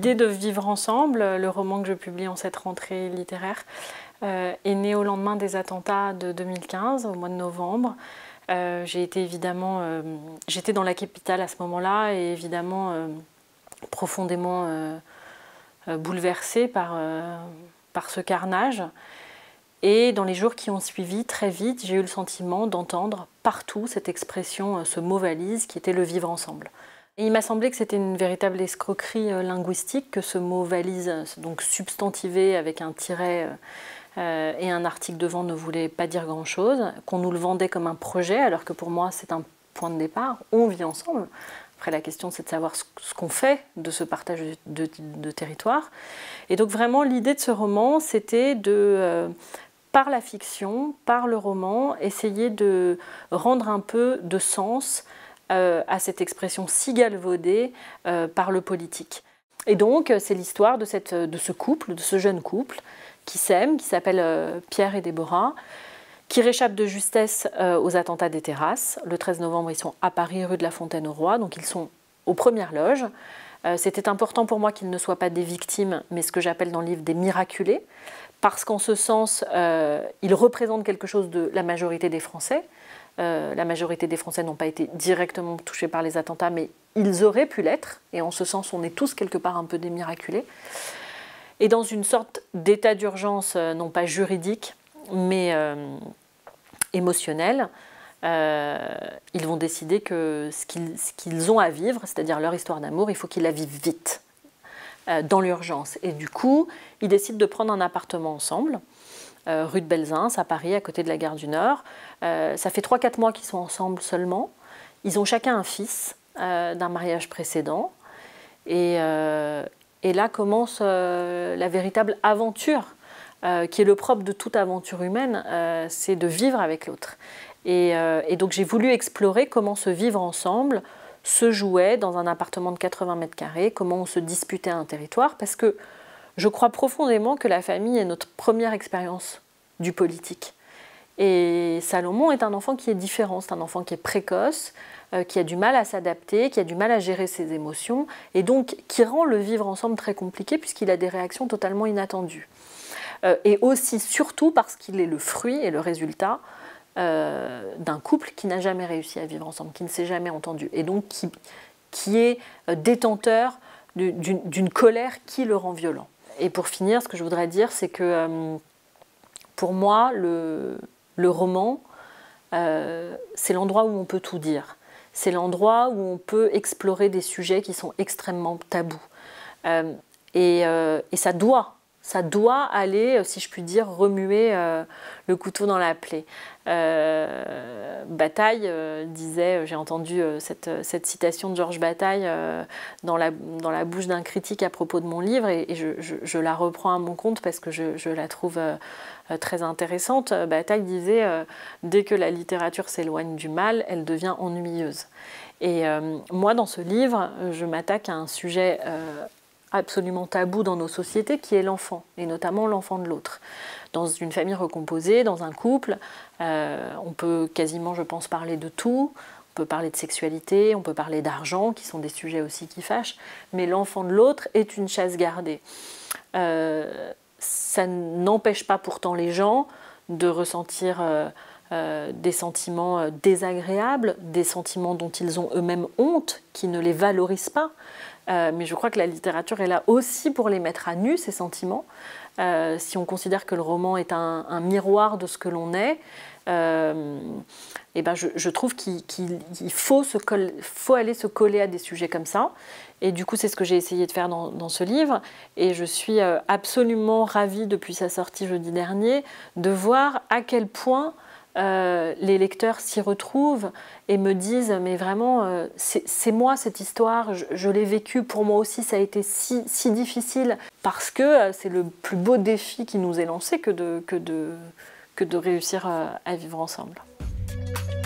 L'idée de vivre ensemble, le roman que je publie en cette rentrée littéraire, est né au lendemain des attentats de 2015, au mois de novembre. J'étais dans la capitale à ce moment-là et évidemment profondément bouleversée par ce carnage. Et dans les jours qui ont suivi, très vite, j'ai eu le sentiment d'entendre partout cette expression, ce mot valise qui était le vivre ensemble. Et il m'a semblé que c'était une véritable escroquerie linguistique, que ce mot valise, donc substantivé avec un tiret et un article devant, ne voulait pas dire grand-chose, qu'on nous le vendait comme un projet, alors que pour moi c'est un point de départ, on vit ensemble. Après la question c'est de savoir ce qu'on fait de ce partage de territoire. Et donc vraiment l'idée de ce roman c'était de, par la fiction, par le roman, essayer de rendre un peu de sens à cette expression si galvaudée par le politique. Et donc c'est l'histoire de ce couple, de ce jeune couple qui s'aime, qui s'appelle Pierre et Déborah, qui réchappent de justesse aux attentats des terrasses. Le 13 novembre, ils sont à Paris, rue de la Fontaine-au-Roi, donc ils sont aux premières loges. C'était important pour moi qu'ils ne soient pas des victimes, mais ce que j'appelle dans le livre des miraculés, parce qu'en ce sens, ils représentent quelque chose de la majorité des Français. La majorité des Français n'ont pas été directement touchés par les attentats, mais ils auraient pu l'être, et en ce sens, on est tous quelque part un peu des miraculés. Et dans une sorte d'état d'urgence, non pas juridique, mais émotionnel, ils vont décider que ce qu'ils ont à vivre, c'est-à-dire leur histoire d'amour, il faut qu'ils la vivent vite, dans l'urgence. Et du coup, ils décident de prendre un appartement ensemble, rue de Belzins, à Paris, à côté de la gare du Nord. Ça fait 3-4 mois qu'ils sont ensemble seulement. Ils ont chacun un fils d'un mariage précédent. Et là commence la véritable aventure, qui est le propre de toute aventure humaine, c'est de vivre avec l'autre. Et donc j'ai voulu explorer comment se vivre ensemble se jouait dans un appartement de 80 mètres carrés, comment on se disputait un territoire, parce que je crois profondément que la famille est notre première expérience du politique. Et Salomon est un enfant qui est différent, c'est un enfant qui est précoce, qui a du mal à s'adapter, qui a du mal à gérer ses émotions, et donc qui rend le vivre ensemble très compliqué puisqu'il a des réactions totalement inattendues. Et aussi, surtout, parce qu'il est le fruit et le résultat d'un couple qui n'a jamais réussi à vivre ensemble, qui ne s'est jamais entendu, et donc qui est détenteur d'une colère qui le rend violent. Et pour finir, ce que je voudrais dire, c'est que pour moi, le roman, c'est l'endroit où on peut tout dire. C'est l'endroit où on peut explorer des sujets qui sont extrêmement tabous. Et ça doit aller, si je puis dire, remuer le couteau dans la plaie. Bataille disait, j'ai entendu cette citation de Georges Bataille dans la bouche d'un critique à propos de mon livre, et je la reprends à mon compte parce que je la trouve très intéressante. Bataille disait dès que la littérature s'éloigne du mal, elle devient ennuyeuse. Et moi, dans ce livre, je m'attaque à un sujet absolument tabou dans nos sociétés, qui est l'enfant, et notamment l'enfant de l'autre. Dans une famille recomposée, dans un couple, on peut quasiment, je pense, parler de tout. On peut parler de sexualité, on peut parler d'argent, qui sont des sujets aussi qui fâchent, mais l'enfant de l'autre est une chasse gardée. Ça n'empêche pas pourtant les gens de ressentir des sentiments désagréables, des sentiments dont ils ont eux-mêmes honte, qui ne les valorisent pas. Mais je crois que la littérature est là aussi pour les mettre à nu, ces sentiments. Si on considère que le roman est un miroir de ce que l'on est, et ben je trouve qu'il faut aller se coller à des sujets comme ça. Et du coup, c'est ce que j'ai essayé de faire dans ce livre. Et je suis absolument ravie, depuis sa sortie jeudi dernier, de voir à quel point les lecteurs s'y retrouvent et me disent mais vraiment c'est moi cette histoire, je l'ai vécue, pour moi aussi ça a été si difficile, parce que c'est le plus beau défi qui nous est lancé que de réussir à vivre ensemble.